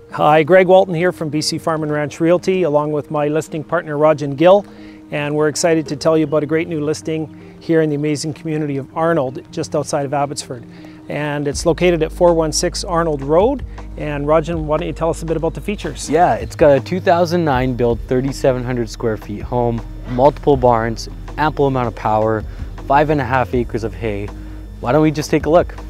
Hi, Greg Walton here from BC Farm and Ranch Realty, along with my listing partner Rajin Gill, and we're excited to tell you about a great new listing here in the amazing community of Arnold, just outside of Abbotsford. And it's located at 416 Arnold Road. And Rajin, why don't you tell us a bit about the features? Yeah, it's got a 2009 built 3,700 square feet home, multiple barns, ample amount of power, 5.5 acres of hay. Why don't we just take a look?